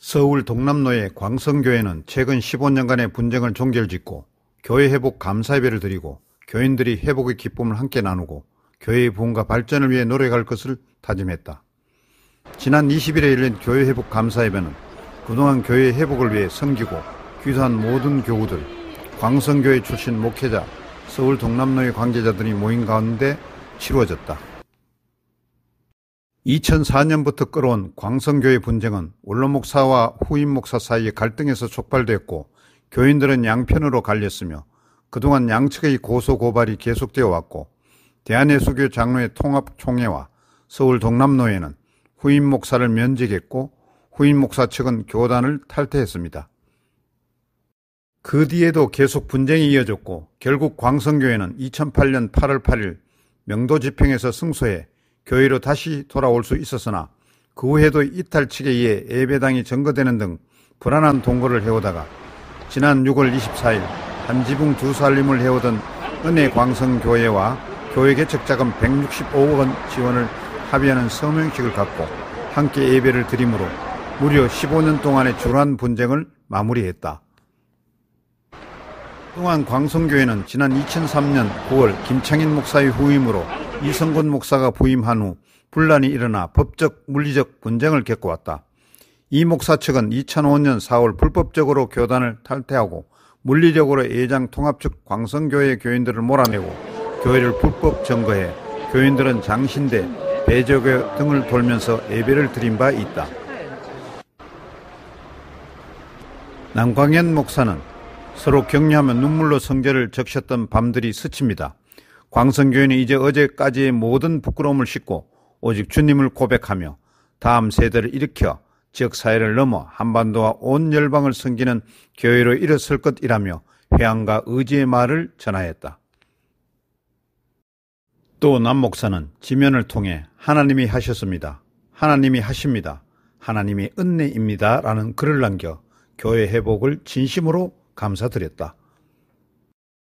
서울 동남로의 광성교회는 최근 15년간의 분쟁을 종결짓고 교회 회복 감사예배를 드리고 교인들이 회복의 기쁨을 함께 나누고 교회의 부흥과 발전을 위해 노력할 것을 다짐했다. 지난 20일에 열린 교회 회복 감사예배는 그동안 교회 회복을 위해 섬기고 기도한 모든 교우들, 광성교회 출신 목회자, 서울 동남로의 관계자들이 모인 가운데 치루어졌다. 2004년부터 끌어온 광성교회 분쟁은 원로 목사와 후임 목사 사이의 갈등에서 촉발됐고 교인들은 양편으로 갈렸으며 그동안 양측의 고소고발이 계속되어 왔고 대한예수교 장로회 통합총회와 서울 동남로회는 후임 목사를 면직했고 후임 목사 측은 교단을 탈퇴했습니다. 그 뒤에도 계속 분쟁이 이어졌고 결국 광성교회는 2008년 8월 8일 명도 집행에서 승소해 교회로 다시 돌아올 수 있었으나 그 후에도 이탈 측에 의해 예배당이 점거되는 등 불안한 동거를 해오다가 지난 6월 24일 한 지붕 두 살림을 해오던 은혜광성교회와 교회 개척자금 165억 원 지원을 합의하는 서명식을 갖고 함께 예배를 드림으로 무려 15년 동안의 줄한 분쟁을 마무리했다. 그동안 광성교회는 지난 2003년 9월 김창인 목사의 후임으로 이성곤 목사가 부임한 후 분란이 일어나 법적, 물리적 분쟁을 겪어왔다. 이 목사 측은 2005년 4월 불법적으로 교단을 탈퇴하고 물리적으로 예장 통합 측 광성교회 교인들을 몰아내고 교회를 불법 점거해 교인들은 장신대, 배저교 등을 돌면서 예배를 드린 바 있다. 남광현 목사는 서로 격려하며 눈물로 성제를 적셨던 밤들이 스칩니다. 광성교회는 이제 어제까지의 모든 부끄러움을 싣고 오직 주님을 고백하며 다음 세대를 일으켜 지역사회를 넘어 한반도와 온 열방을 섬기는 교회로 일어설 것이라며 회한과 의지의 말을 전하였다. 또 남 목사는 지면을 통해 하나님이 하셨습니다. 하나님이 하십니다. 하나님이 은혜입니다. 라는 글을 남겨 교회 회복을 진심으로 감사드렸다.